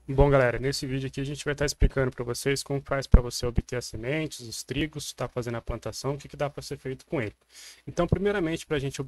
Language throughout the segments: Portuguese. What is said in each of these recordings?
Bom, galera, nesse vídeo aqui a gente vai estar explicando para vocês como faz para você obter as sementes, os trigos, está fazendo a plantação, o que dá para ser feito com ele. Então, primeiramente, para a gente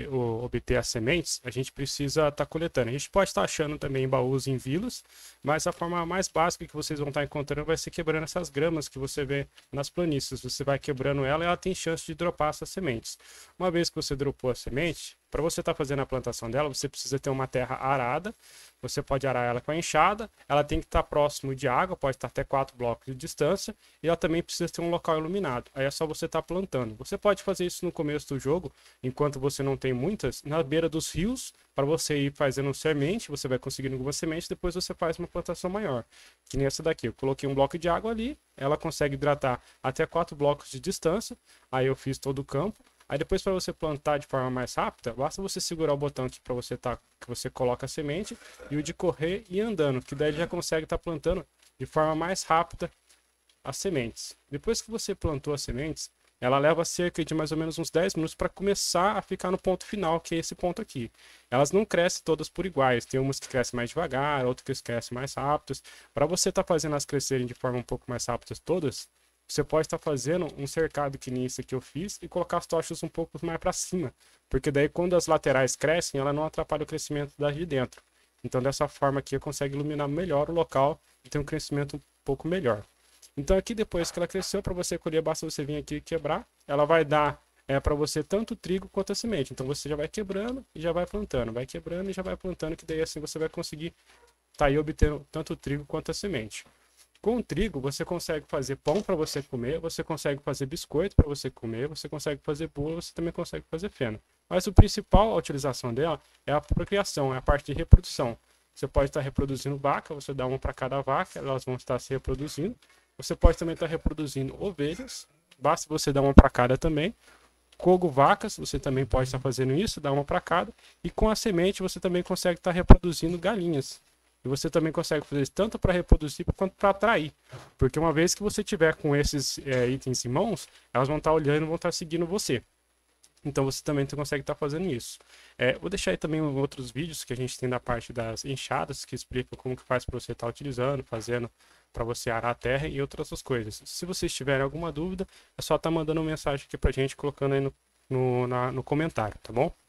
obter as sementes, a gente precisa estar coletando. A gente pode estar achando também em baús em vilas, mas a forma mais básica que vocês vão estar encontrando vai ser quebrando essas gramas que você vê nas planícies. Você vai quebrando ela e ela tem chance de dropar essas sementes. Uma vez que você dropou a semente, para você estar fazendo a plantação dela, você precisa ter uma terra arada. Você pode arar ela com a enxada, ela tem que estar próximo de água, pode estar até 4 blocos de distância, e ela também precisa ter um local iluminado. Aí é só você estar plantando. Você pode fazer isso no começo do jogo, enquanto você não tem muitas, na beira dos rios, para você ir fazendo semente, você vai conseguindo algumas sementes, depois você faz uma plantação maior. Que nem essa daqui, eu coloquei um bloco de água ali, ela consegue hidratar até 4 blocos de distância, aí eu fiz todo o campo. Aí depois, para você plantar de forma mais rápida, basta você segurar o botão aqui para você que você coloca a semente e o de correr e andando, que daí ele já consegue estar plantando de forma mais rápida as sementes. Depois que você plantou as sementes, ela leva cerca de mais ou menos uns 10 minutos para começar a ficar no ponto final, que é esse ponto aqui. Elas não crescem todas por iguais, tem umas que crescem mais devagar, outras que crescem mais rápidas. Para você estar fazendo elas crescerem de forma um pouco mais rápida todas, você pode estar fazendo um cercado que nem esse que eu fiz e colocar as tochas um pouco mais para cima, porque daí quando as laterais crescem, ela não atrapalha o crescimento das de dentro. Então dessa forma aqui consegue iluminar melhor o local e ter um crescimento um pouco melhor. Então aqui depois que ela cresceu, para você colher, basta você vir aqui e quebrar, ela vai dar para você tanto o trigo quanto a semente. Então você já vai quebrando e já vai plantando, vai quebrando e já vai plantando, que daí assim você vai conseguir estar aí obtendo tanto o trigo quanto a semente. Com o trigo, você consegue fazer pão para você comer, você consegue fazer biscoito para você comer, você consegue fazer bolo, você também consegue fazer feno. Mas o principal, a utilização dela, é a procriação, é a parte de reprodução. Você pode estar reproduzindo vaca, você dá uma para cada vaca, elas vão estar se reproduzindo. Você pode também estar reproduzindo ovelhas, basta você dar uma para cada também. Cogo vacas, você também pode estar fazendo isso, dá uma para cada. E com a semente, você também consegue estar reproduzindo galinhas. E você também consegue fazer isso tanto para reproduzir quanto para atrair. Porque uma vez que você tiver com esses itens em mãos, elas vão estar olhando e vão estar seguindo você. Então você também consegue estar fazendo isso. Vou deixar aí também outros vídeos que a gente tem da parte das enxadas, que explicam como que faz para você estar utilizando, fazendo para você arar a terra e outras coisas. Se vocês tiverem alguma dúvida, é só estar mandando uma mensagem aqui para a gente, colocando aí no comentário, tá bom?